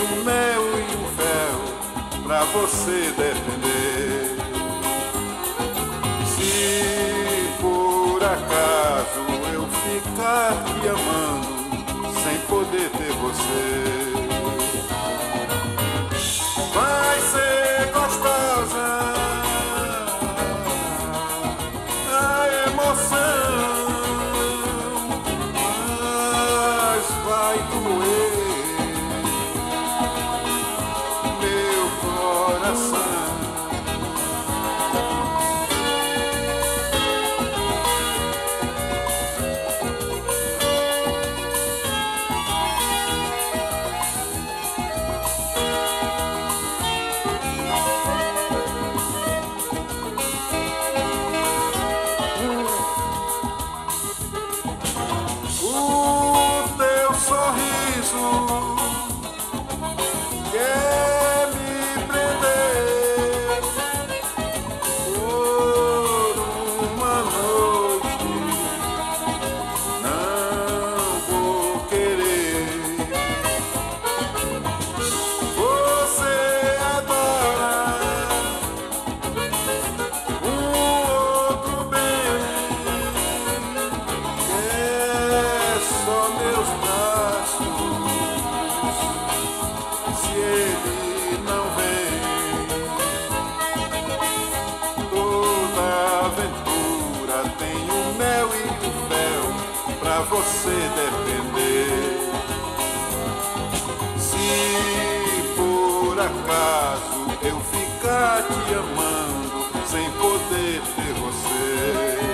o mel e o fel pra você defender. Se por acaso eu ficar te amando sem poder ter você, vai ser gostosa a emoção, mas vai doer meu coração. O teu sorriso quer me prender por uma noite, não vou querer. Você adora outro bem, é só meus braços. Se ele não vem, toda aventura tem o mel e o fel pra você defender. Se por acaso eu ficar te amando sem poder ter você,